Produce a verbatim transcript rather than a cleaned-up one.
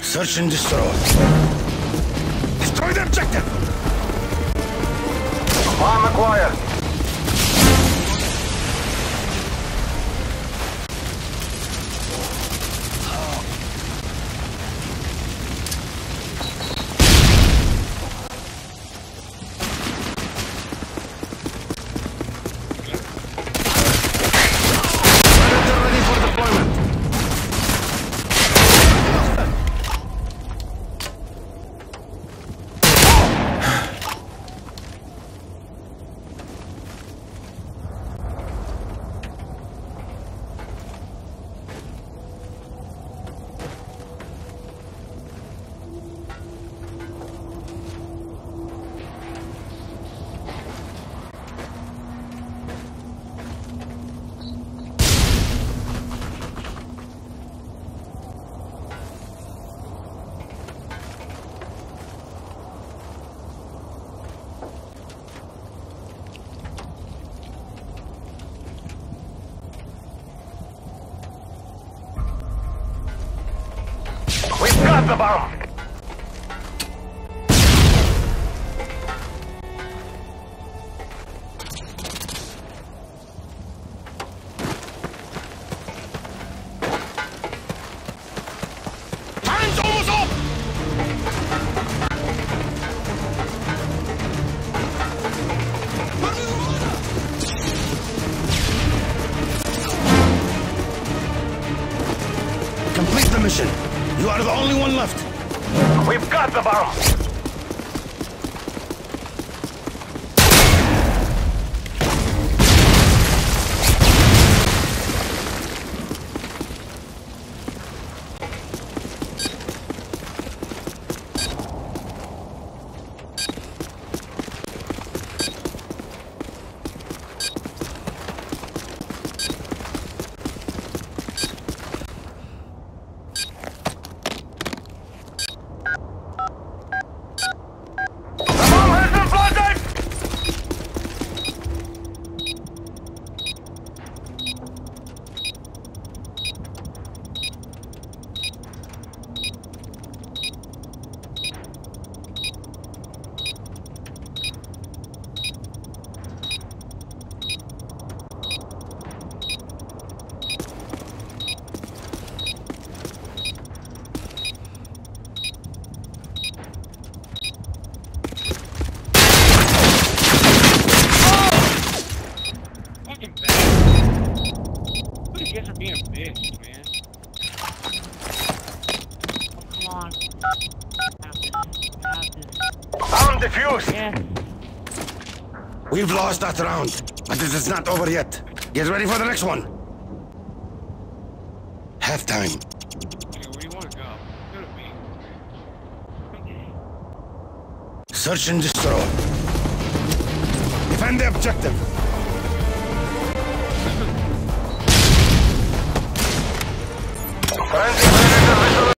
Search and destroy. Destroy the objective! Bomb acquired. Got the bomb! Time's almost up! Complete the mission. You are the only one left. We've got the bomb! You guys are being a bitch, man. Oh, come on. Have this. Have this. Bomb defused! Yes. We've lost that round, but it is not over yet. Get ready for the next one. Halftime. Okay, where do you want to go? Go to me. Okay. Search and destroy. Defend the objective.